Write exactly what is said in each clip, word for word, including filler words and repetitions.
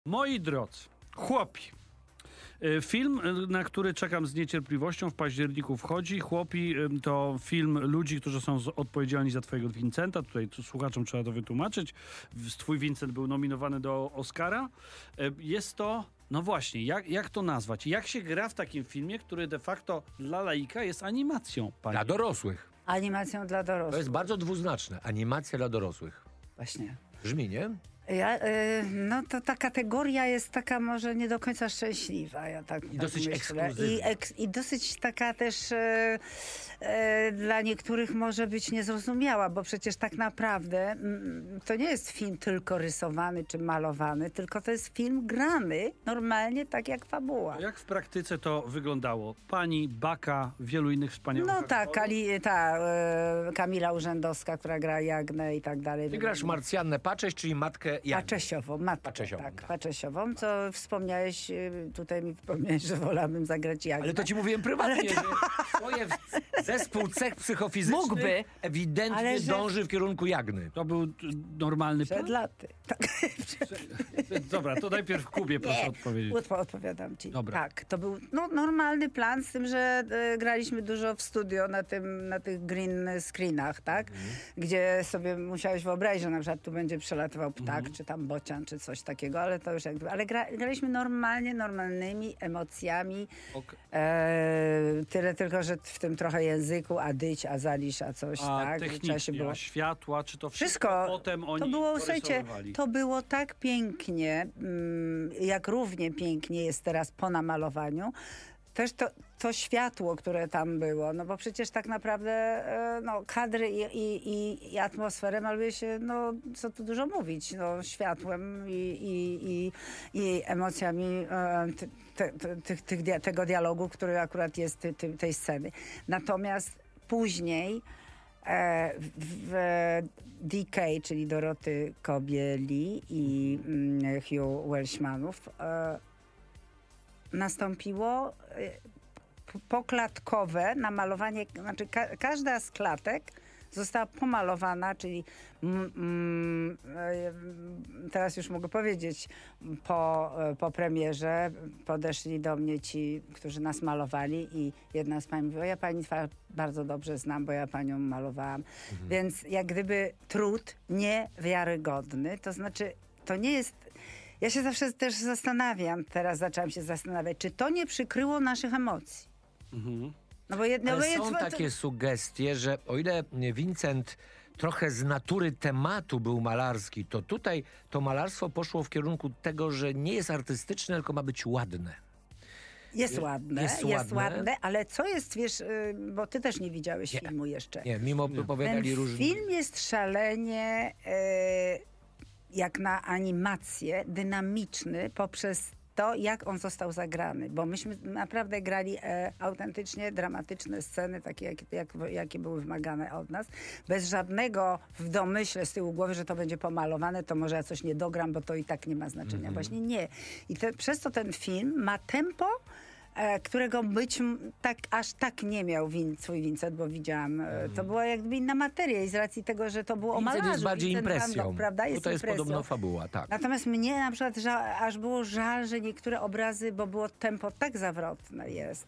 Moi drodzy, chłopi. Film, na który czekam z niecierpliwością, w październiku wchodzi. Chłopi to film ludzi, którzy są odpowiedzialni za twojego Vincenta. Tutaj słuchaczom trzeba to wytłumaczyć. Twój Vincent był nominowany do Oscara. Jest to, no właśnie, jak, jak to nazwać? Jak się gra w takim filmie, który de facto dla laika jest animacją? Pani? Dla dorosłych. Animacją dla dorosłych. To jest bardzo dwuznaczne. Animacja dla dorosłych. Właśnie. Brzmi, nie? Ja, y, no to ta kategoria jest taka może nie do końca szczęśliwa. Ja tak, I tak dosyć myślę. ekskluzywna. I, eks, I dosyć taka też y, y, dla niektórych może być niezrozumiała, bo przecież tak naprawdę mm, to nie jest film tylko rysowany czy malowany, tylko to jest film grany normalnie tak jak fabuła. Jak w praktyce to wyglądało? Pani, Baka, wielu innych wspaniałych No aktorów? tak, Kali, ta y, Kamila Urzędowska, która gra Jagnę i tak dalej. Ty grasz Marcjannę Pacześ, czyli matkę Jagny. Paczesiową, matkę, Paczesiową, tak, tak. Paczesiową, co wspomniałeś, y, tutaj mi wspomniałeś, że wolałabym zagrać Jagnę. Ale to ci mówiłem prywatnie, że twoje zespół cech psychofizycznych Mógłby, ewidentnie ale że- dąży w kierunku Jagny. To był y, normalny Przed plan? laty. Tak. Dobra, to najpierw Kubie proszę odpowiedzieć. Łatwo odpowiadam ci. Dobra. Tak, to był no, normalny plan, z tym, że e, graliśmy dużo w studio na, tym, na tych green screenach, tak? Mhm. Gdzie sobie musiałeś wyobrazić, że na przykład tu będzie przelatywał ptak, czy tam bocian, czy coś takiego, ale to już jakby... Ale gra, graliśmy normalnie, normalnymi emocjami. Ok. E, tyle tylko, że w tym trochę języku, a dyć, a zalisz, a coś, A tak? Że trzeba się technicznie, było... a światła, czy to wszystko, Wszystko. potem oni To było, słuchajcie, porysowywali? to było tak pięknie, mm, jak równie pięknie jest teraz po namalowaniu. Też to, to światło, które tam było, no bo przecież tak naprawdę e, no, kadry i, i, i, i atmosferę maluje się, no co tu dużo mówić, no światłem i, i, i, i emocjami e, te, te, tych, tych, dia- tego dialogu, który akurat jest ty, ty, tej sceny. Natomiast później E, w D K, czyli Doroty Kobieli i mm, Hugh Welshmanów, e, nastąpiło e, p- poklatkowe namalowanie, znaczy ka każda z klatek została pomalowana, czyli mm, mm, e, teraz już mogę powiedzieć, po, e, po premierze podeszli do mnie ci, którzy nas malowali i jedna z pań mówiła, ja pani twarz bardzo dobrze znam, bo ja panią malowałam. Mhm. Więc jak gdyby trud niewiarygodny, to znaczy to nie jest... Ja się zawsze też zastanawiam, teraz zaczęłam się zastanawiać, czy to nie przykryło naszych emocji. Mhm. No bo jedno, Ale bo są jest, takie sugestie, że o ile Vincent trochę z natury tematu był malarski, to tutaj to malarstwo poszło w kierunku tego, że nie jest artystyczne, tylko ma być ładne. Jest ładne, jest jest, ładne. ładne, ale co jest, wiesz, y, bo ty też nie widziałeś Nie. filmu jeszcze. Nie, mimo Nie. opowiadali Ten różne... film jest szalenie, y, jak na animację, dynamiczny poprzez to, jak on został zagrany, bo myśmy naprawdę grali e, autentycznie dramatyczne sceny, takie jak, jak, jakie były wymagane od nas, bez żadnego w domyśle z tyłu głowy, że to będzie pomalowane, to może ja coś nie dogram, bo to i tak nie ma znaczenia. Mhm. Właśnie nie. I te, przez to ten film ma tempo, e, którego być m- tak, aż tak nie miał win, swój Vincent, bo widziałam, e, to była jakby inna materia i z racji tego, że to było o Vincent malarzu. jest bardziej Vincent van impresją. Gogh, prawda? Jest Tutaj jest impresją. podobno fabuła, tak. Natomiast mnie na przykład ża- aż było żal, że niektóre obrazy, bo było tempo tak zawrotne jest,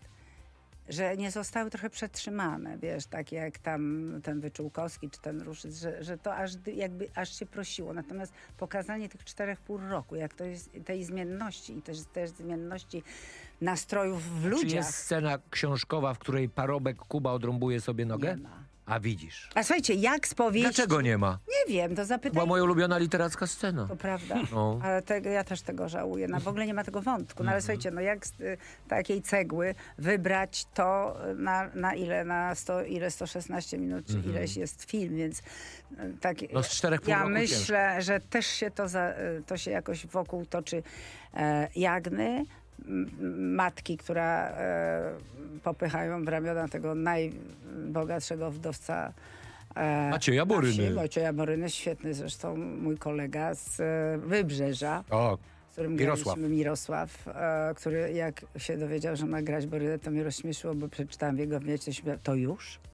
że nie zostały trochę przetrzymane, wiesz, takie jak tam ten Wyczółkowski czy ten Ruszyc, że, że to aż dy- jakby aż się prosiło. Natomiast pokazanie tych czterech pół roku, jak to jest tej zmienności i też, też zmienności nastrojów w Czy ludziach. jest scena książkowa, w której parobek Kuba odrąbuje sobie nogę? Nie ma. A widzisz. A słuchajcie, jak z powieści... Dlaczego nie ma? Nie wiem, to To zapytaj... była moja ulubiona literacka scena. To prawda, No. ale tego, ja też tego żałuję. No, w ogóle nie ma tego wątku. No ale słuchajcie, no jak z y, takiej cegły wybrać to na, na ile? Na sto, ile sto szesnaście minut, czy ileś jest film, więc y, tak, No z czterech pół ja roku myślę, że też się to, za, y, to się jakoś wokół toczy e, Jagny, m- matki, która e, popychają w ramiona tego najbogatszego wdowca e, Macieja na wsi. Boryny. Macieja Boryny, świetny zresztą mój kolega z e, Wybrzeża, O, z którym Mirosław. graliśmy, Mirosław, e, który jak się dowiedział, że ma grać Borynę, to mnie rozśmieszyło, bo przeczytałam w jego wniecie, to już?